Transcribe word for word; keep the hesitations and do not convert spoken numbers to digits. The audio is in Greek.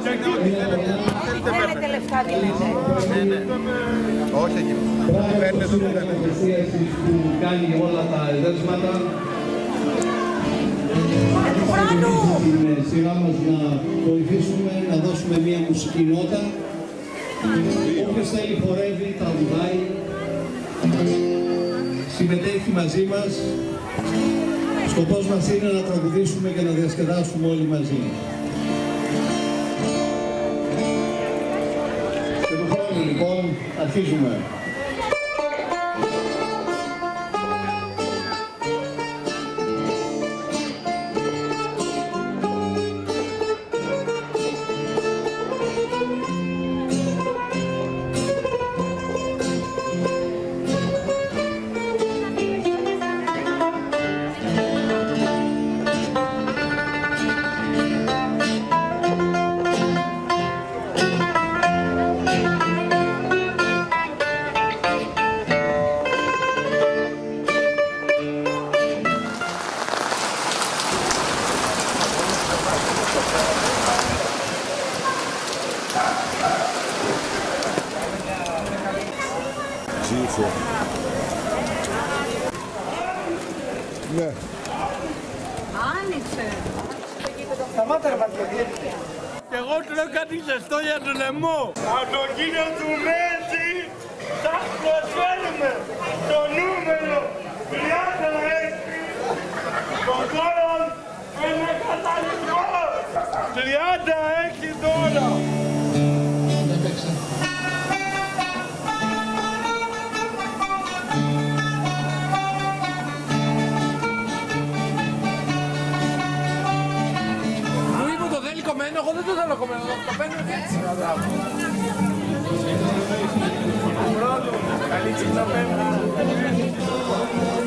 Θέλετε λεφτά, δίνετε. Ναι, ναι. Όχι εκεί. Παίρνετε το που λέμε. Που κάνει όλα τα εδέσματα. Στην σειρά μας να βοηθήσουμε, να δώσουμε μια μουσική νότα. Όποιος θέλει χορεύει, τραγουδάει, συμμετέχει μαζί μας. Ο σκοπός μας είναι να τραγουδήσουμε και να διασκεδάσουμε όλοι μαζί. Και του χρόνου λοιπόν αρχίζουμε. Ψήφο. Ναι. Άνοιξε. Σταμάτα ρε Πατριώτη. Και εγώ τρώω κάτι ζεστό για το λαιμό. Από τον κύριο του Μέση θα προσφέρουμε το νούμερο τριάντα έξι των κόρων είναι καταλητικό. τριάντα έξι τώρα. Εγώ δεν το θέλω κομμένο, το παίρνω και έτσι. Πρώτο, καλή τσίτσα πέμπτη.